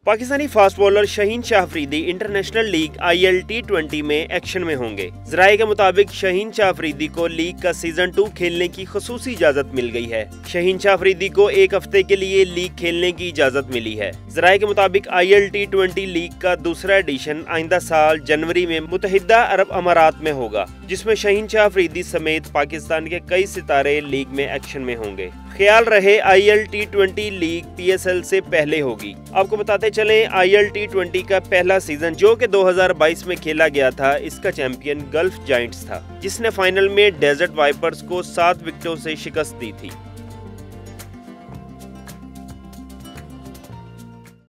Pakistani fast bowler Shaheen Shah Afridi international league IL T20 में action में होंगे। ज़राए के मुताबिक शाहीन शाह अफरीदी को लीग का सीजन 2 खेलने की खुसूसी इजाजत मिल गई है। शाहीन शाह अफरीदी को एक हफ्ते के लिए लीग खेलने की इजाजत मिली है। ज़राए के मुताबिक IL T20 लीग का दूसरा एडिशन आइंदा साल जनवरी में मुत्तहिदा अरब अमारात में होगा, जिसमें शाहीन शाह अफरीदी समेत पाकिस्तान के कई सितारे लीग में एक्शन में होंगे। ख्याल रहे IL T20 लीग PSL से पहले होगी। आपको बताते चलें, IL T20 का पहला सीजन जो कि 2022 में खेला गया था, इसका चैंपियन गल्फ जायंट्स था, जिसने फाइनल में डेजर्ट वाइपर्स को 7 विकेटों से शिकस्त दी थी।